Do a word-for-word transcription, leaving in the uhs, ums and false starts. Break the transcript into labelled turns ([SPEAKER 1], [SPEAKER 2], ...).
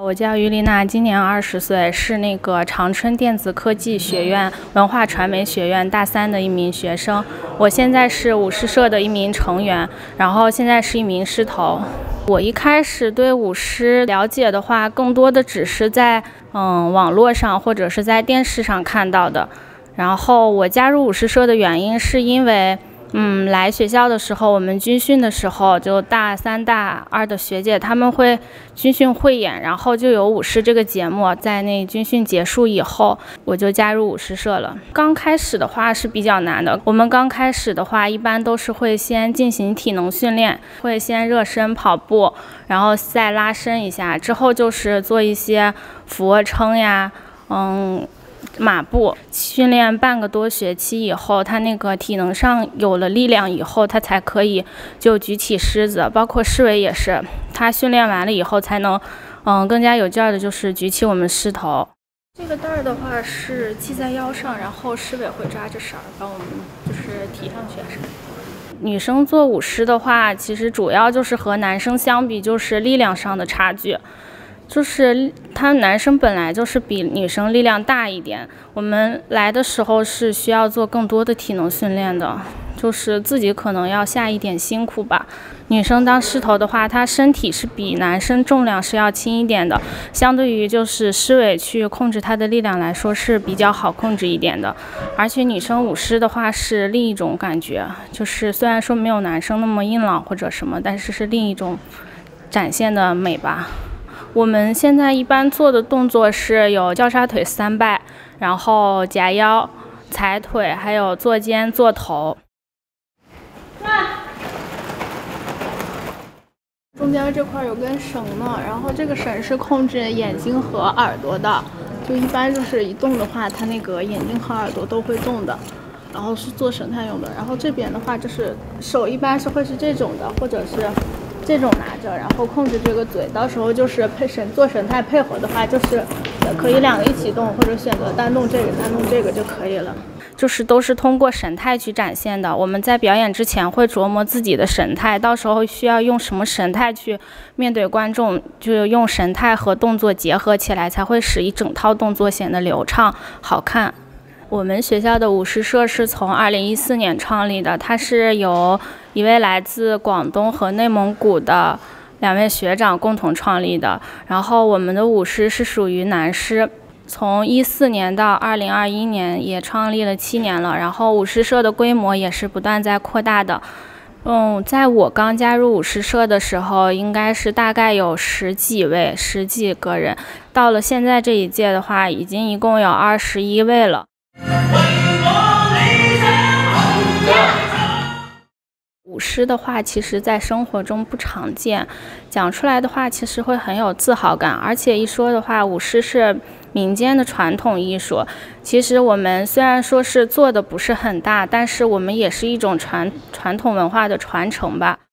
[SPEAKER 1] 我叫于丽娜，今年二十岁，是那个长春电子科技学院文化传媒学院大三的一名学生。我现在是舞狮社的一名成员，然后现在是一名狮头。我一开始对舞狮了解的话，更多的只是在嗯网络上或者是在电视上看到的。然后我加入舞狮社的原因是因为。嗯，来学校的时候，我们军训的时候，就大三、大二的学姐他们会军训汇演，然后就有舞狮这个节目。在那军训结束以后，我就加入舞狮社了。刚开始的话是比较难的，我们刚开始的话一般都是会先进行体能训练，会先热身跑步，然后再拉伸一下，之后就是做一些俯卧撑呀，嗯。马步训练半个多学期以后，他那个体能上有了力量以后，他才可以就举起狮子，包括狮尾也是，他训练完了以后才能，嗯，更加有劲儿的，就是举起我们狮头。这个带儿的话是系在腰上，然后狮尾会抓着绳儿，帮我们就是提上去。女生做舞狮的话，其实主要就是和男生相比，就是力量上的差距。就是他男生本来就是比女生力量大一点，我们来的时候是需要做更多的体能训练的，就是自己可能要下一点辛苦吧。女生当狮头的话，她身体是比男生重量是要轻一点的，相对于就是狮尾去控制她的力量来说是比较好控制一点的。而且女生舞狮的话是另一种感觉，就是虽然说没有男生那么硬朗或者什么，但是是另一种展现的美吧。我们现在一般做的动作是有交叉腿三拜，然后夹腰、踩腿，还有坐肩、坐头。中间这块有根绳呢，然后这个绳是控制眼睛和耳朵的，就一般就是一动的话，它那个眼睛和耳朵都会动的。然后是做神态用的。然后这边的话，就是手一般是会是这种的，或者是。这种拿着，然后控制这个嘴，到时候就是配神做神态配合的话，就是可以两个一起动，或者选择单动这个单动这个就可以了。就是都是通过神态去展现的。我们在表演之前会琢磨自己的神态，到时候需要用什么神态去面对观众，就用神态和动作结合起来，才会使一整套动作显得流畅好看。我们学校的舞狮社是从二零一四年创立的，它是由一位来自广东和内蒙古的两位学长共同创立的。然后我们的舞狮是属于男狮，从一四年到二零二一年也创立了七年了。然后舞狮社的规模也是不断在扩大的。嗯，在我刚加入舞狮社的时候，应该是大概有十几位、十几个人。到了现在这一届的话，已经一共有二十一位了。舞狮的话，其实在生活中不常见，讲出来的话，其实会很有自豪感。而且一说的话，舞狮是民间的传统艺术。其实我们虽然说是做的不是很大，但是我们也是一种传传统文化的传承吧。